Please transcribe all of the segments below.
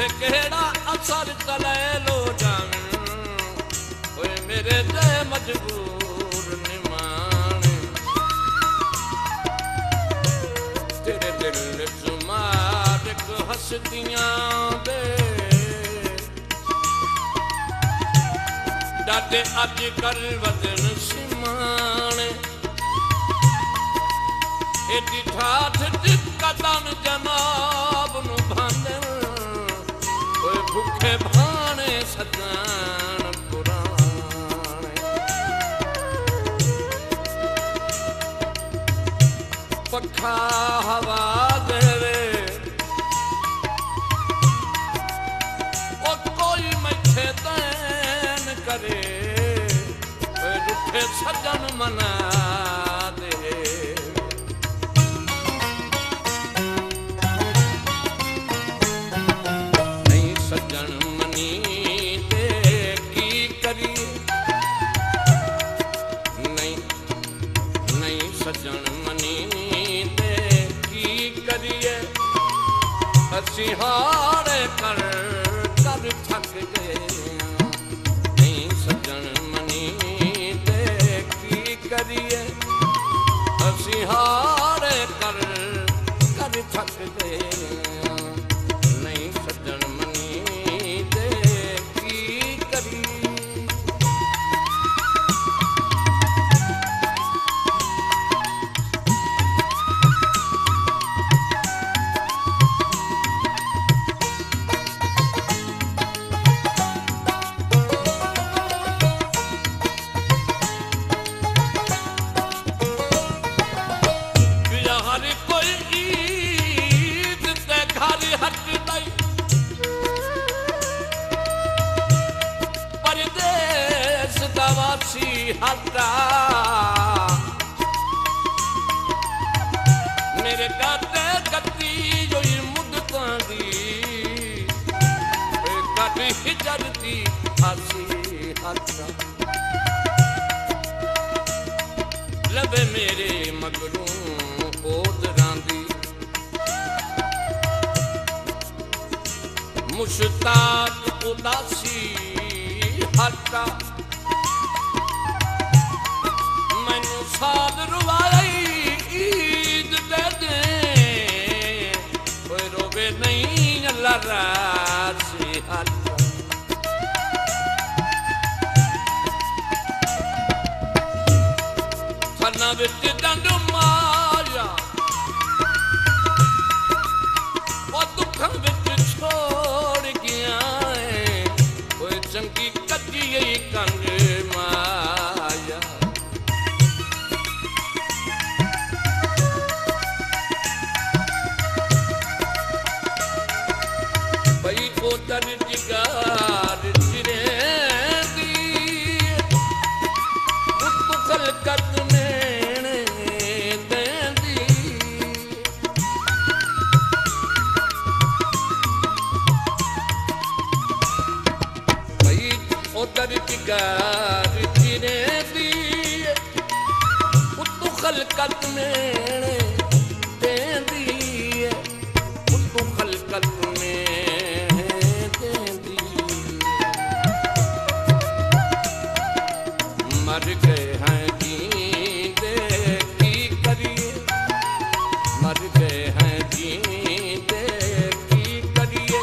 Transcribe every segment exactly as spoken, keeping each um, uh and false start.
ते केड़ा असर चले लो जावन ओए मेरे ते मजबूर निमाने तेरे दिल च मालिक हस्तियां दे डाटे अज कल वदन सिमाने एडी ठाठ कदम जनाब नु भांदन ओए भुखे भाने सजान पुराने पखा हवा देवे ओ कोई मैथे तैन करे ओए रुठे सजन मना दे सिहारे कर कर थक गए नहीं सजन मनी ते की करिए सिहारे कर कर थक गए नहीं सजन मनी ते की करिए हटा मेरे गाते गति जो मुद्दतां दी गट हिजरती हासी हटा लबे मेरे मगरू ओदरां दी मुश्ताक उदासी हटा साद रुवाई ईद दे दे कोई रोवे नहीं अल्लाह राज़ी हटा खाना विच डंड माया वो दुखां विच छोड़ गया है कोई चंगी कच्ची कंग माया दर जिगार चिरे दी उत खलकत में देंदी भाई ओ दर जिगार चिरे दी उत खलकत में देंदी उत खलकत मर गए हैं जींदे की करिए मर गए हैं जींदे की करिए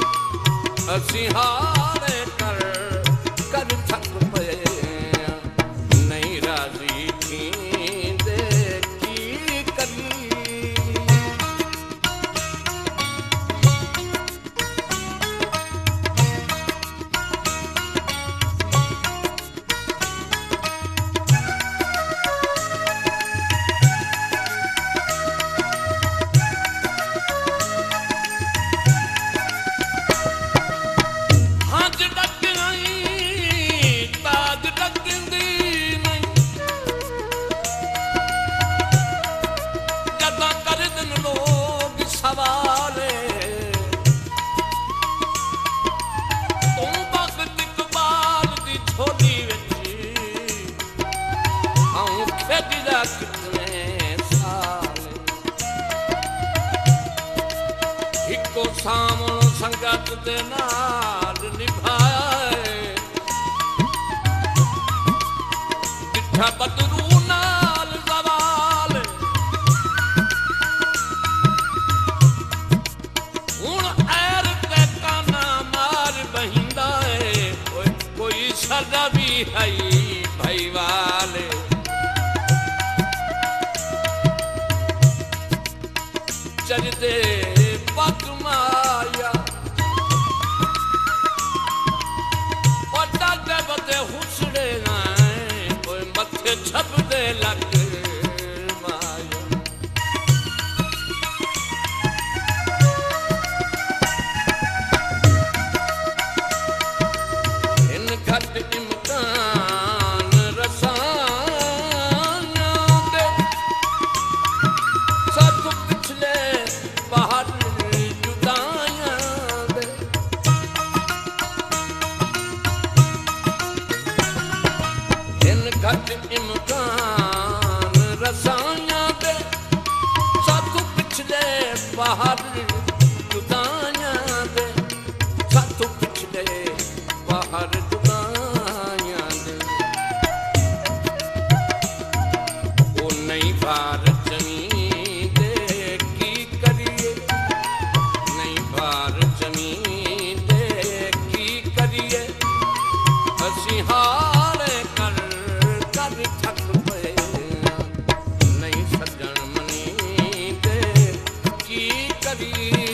सिहारे कर कर थक पे नहीं राजी जींदे की करिए सामने संगत दे नाल निभाए डिठा बदरू नाल सवाल हुण ऐर ते काना मार बहिंदा है कोई सदा भी है भाई वाले चलते पग माया डाटे बदे हुसड़े कोई मथे छपदे लग माया इन घट इम्कान रसाना दे सब पिछले बाहर जुदाइयां दे इन घट इम्कान रसाइयां दे सब पिछले बाहर जुदाइयां दे सब पिछले बाहर जुदाइयां दे वो नहीं बार जमीन दे की करिए नहीं बार जमीन दे की करिए असी हारे कर कर थक पे नहीं सजन मनी दे की करिए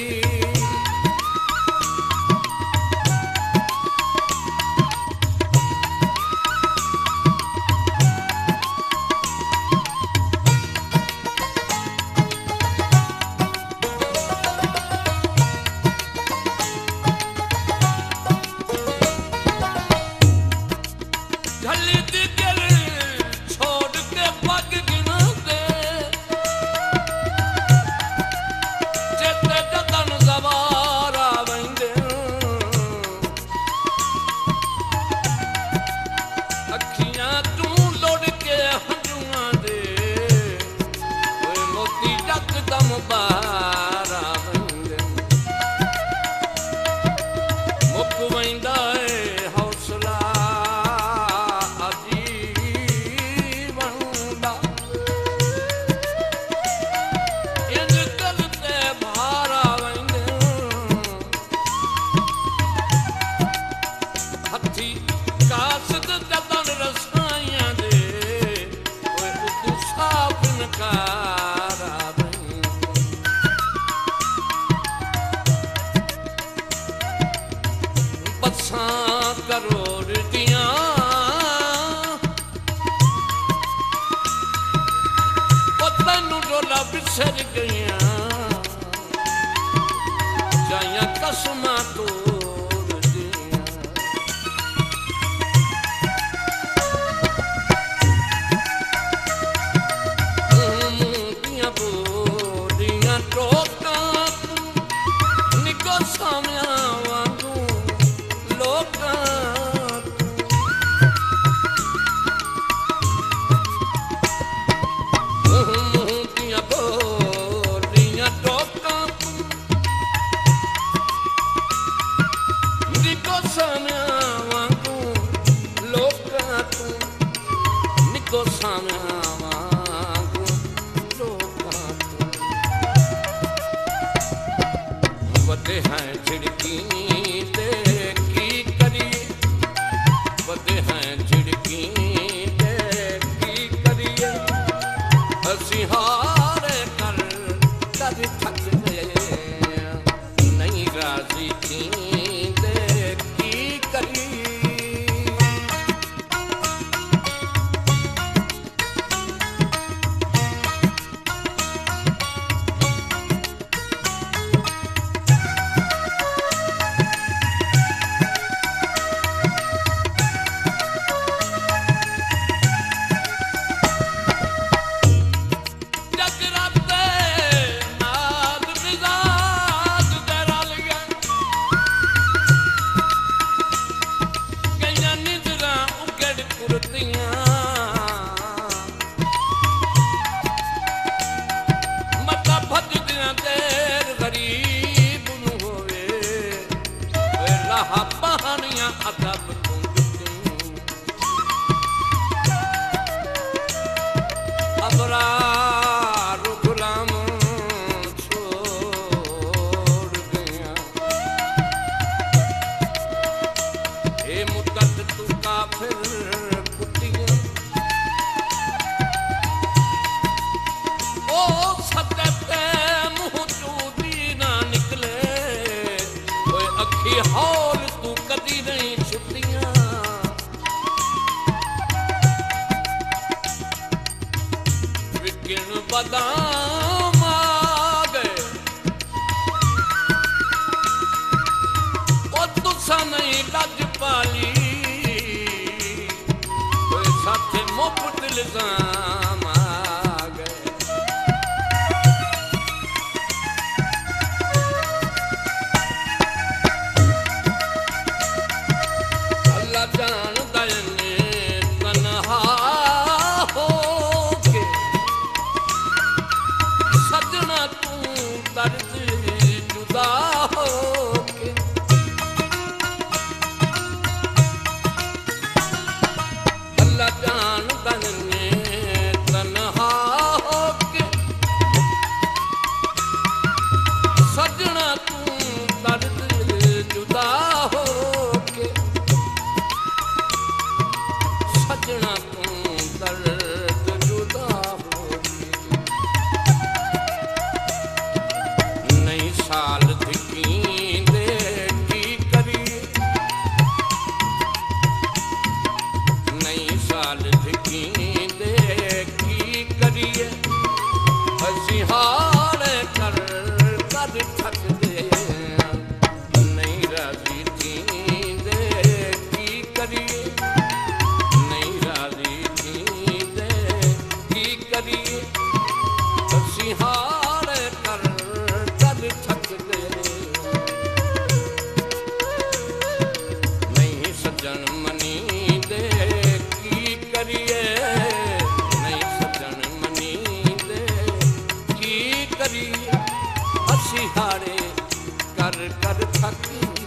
झली दी दिल छोड़ के पग गिना दे जेते जतन सवारा वंदे अखियां तू लोड़ के हंजुआं दे ओए मोती यकदम बारा वंदे मुक वंदा है हौसला कासद जतन रसाइयां दे ओए उतू साफ नकारा बसां करोड़ दियां तैनू डोला बिसर गईयां जाइयां कसमां तोड़ दियां बोलियां टोकां निको सामया वांगू लोकां मुँह दियां बोलियां टोकां निको सामया वांगू लोकां निको सामया वदे हैं झिड़की दे की करिए वदे हैं झिड़की दे की करिए असी हारे कर कर थक गए नहीं राजी थी दे की करिए दर्द जुदा हो के। अल्लाह जान दने तन्हा हो के सजना तू दर्द जुदा हो के। सजना तू दर्द जुदा हो के। नई साल दिखींदे की करिए। नई साल दिखींदे की करिए। असीं हार कर कर थक दे। नहीं राजी थींदे की करिए। नहीं राजी थींदे की करिए। असीं हार कर कर थक दे। नहीं सजन मनी दे की करिए। नहीं सजन मनी दे की करिए। असीं हारे कर कर थक